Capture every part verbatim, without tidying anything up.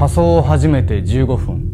火葬を始めてじゅうごふん。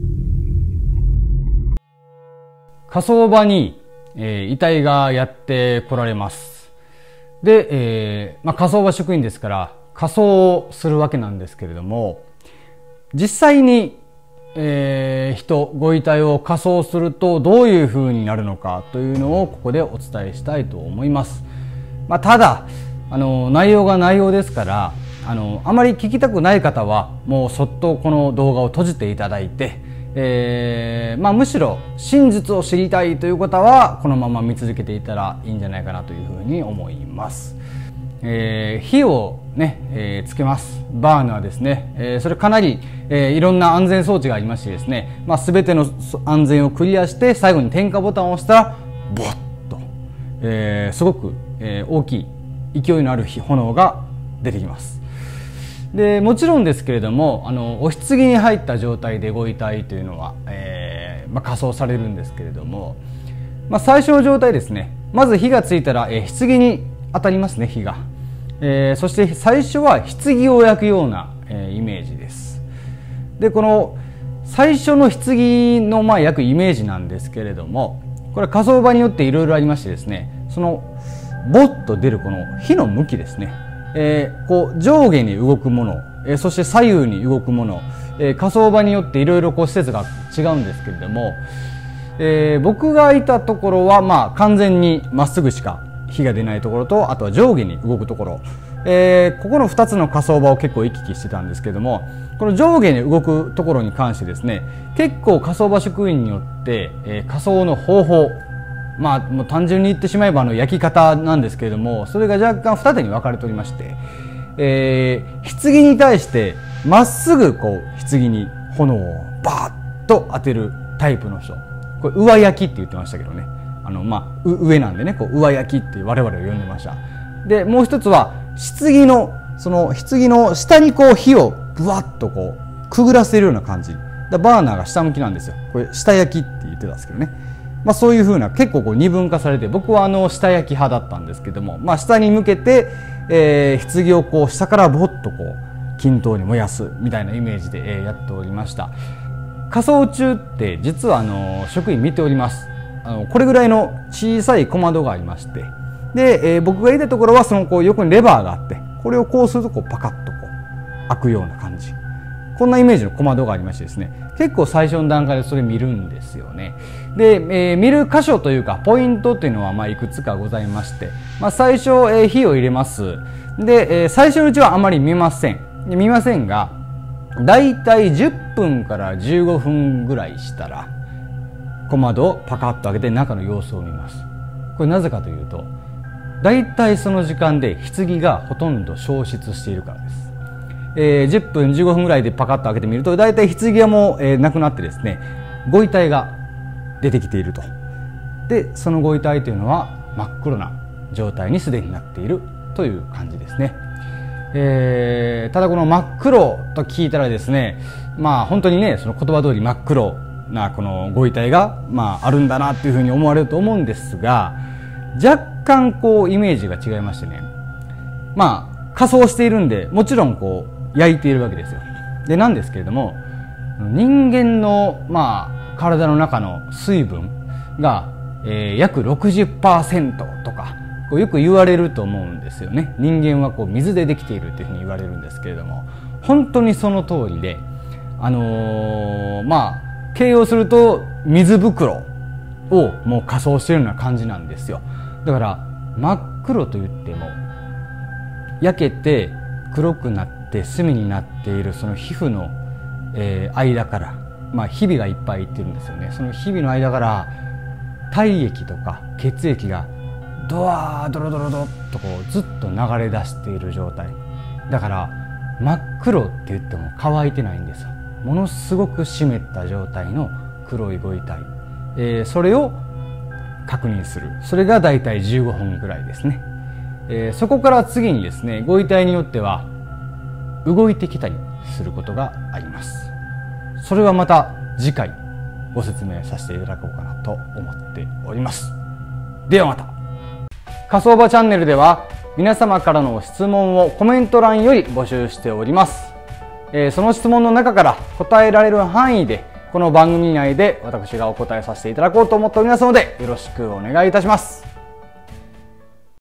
火葬場に、えー、遺体がやって来られます。で、えーまあ、火葬場職員ですから火葬をするわけなんですけれども、実際に、えー、人ご遺体を火葬するとどういう風になるのかというのをここでお伝えしたいと思います。まあ、ただあの内容が内容ですから、あのあまり聞きたくない方はもうそっとこの動画を閉じていただいて、えーまあ、むしろ真実を知りたいという方はこのまま見続けていたらいいんじゃないかなというふうに思います。えー、火をね、えー、つけます。バーナーですね、えー、それかなり、えー、いろんな安全装置がありましてですね、まあ、全ての安全をクリアして最後に点火ボタンを押したらボッと、えー、すごく、えー、大きい勢いのある炎が出てきます。でもちろんですけれども、あのお棺に入った状態でご遺体というのは、えーまあ、火葬されるんですけれども、まあ、最初の状態ですね、まず火がついたら、えー、棺に当たりますね、火が、えー、そして最初は棺を焼くような、えー、イメージです。でこの最初の棺のまあ焼くイメージなんですけれども、これ火葬場によっていろいろありましてですね、そのボッと出るこの火の向きですね、えー、こう上下に動くもの、えー、そして左右に動くもの、えー、火葬場によっていろいろ施設が違うんですけれども、えー、僕がいたところはまあ完全にまっすぐしか火が出ないところと、あとは上下に動くところ、えー、ここのふたつの火葬場を結構行き来してたんですけれども、この上下に動くところに関してですね、結構火葬場職員によって、えー、火葬の方法、まあもう単純に言ってしまえばあの焼き方なんですけれども、それが若干二手に分かれておりまして、えー、棺に対してまっすぐこう棺に炎をバーッと当てるタイプの人、これ上焼きって言ってましたけどね、あのまあ上なんでね、こう上焼きって我々は呼んでました。でもう一つは棺のその棺の下にこう火をブワッとこうくぐらせるような感じだ、バーナーが下向きなんですよ。これ下焼きって言ってたんですけどね、まあ、そういうふうな結構こう二分化されて、僕はあの下焼き派だったんですけども、まあ、下に向けて、えー、棺をこう下からボッとこう均等に燃やすみたいなイメージで、えー、やっておりました。火葬中って実はあの職員見ております。あのこれぐらいの小さい小窓がありまして、で、えー、僕がいたところはそのこう横にレバーがあって、これをこうするとこうパカッとこう開くような感じ、こんなイメージの小窓がありましてですね、結構最初の段階でそれ見るんですよね。で、えー、見る箇所というかポイントというのはまあいくつかございまして、まあ、最初、えー、火を入れます。で、えー、最初のうちはあまり見ません見ませんが、だいたいじゅっぷんからじゅうごふんぐらいしたら小窓をパカッと開けて中の様子を見ます。これなぜかというと、だいたいその時間で棺がほとんど消失しているからです。えー、じゅっぷんじゅうごふんぐらいでパカッと開けてみると、だいたい棺はもう、えー、なくなってですね、ご遺体が出てきていると。でそのご遺体というのは真っ黒な状態にすでになっているという感じですね。えー、ただこの真っ黒と聞いたらですね、まあ本当にね、その言葉通り真っ黒なこのご遺体が、まあ、あるんだなっていうふうに思われると思うんですが、若干こうイメージが違いましてね、まあ火葬しているんでもちろんこう焼いているわけですよ。でなんですけれども、人間のまあ体の中の水分が、えー、約 ろくじゅっパーセント とかこうよく言われると思うんですよね。人間はこう水でできているというふうに言われるんですけれども、本当にその通りで、あのー、まあ形容すると水袋をもう火葬しているような感じなんですよ。だから真っ黒と言っても焼けて黒くなって炭になっているその皮膚の、えー、間から、まあ、ひびがいっぱいいってるんですよね。そのひびの間から体液とか血液がドワードロドロドロっとこうずっと流れ出している状態だから、真っ黒って言っても乾いてないんですよ。ものすごく湿った状態の黒いご遺体、えー、それを確認する。それがだいたいじゅうごふんぐらいですね。えー、そこから次にですね、ご遺体によっては動いてきたりすることがあります。それはまた次回ご説明させていただこうかなと思っております。ではまた。火葬場チャンネルでは皆様からの質問をコメント欄より募集しております。 えー、その質問の中から答えられる範囲でこの番組内で私がお答えさせていただこうと思っておりますので、よろしくお願いいたします。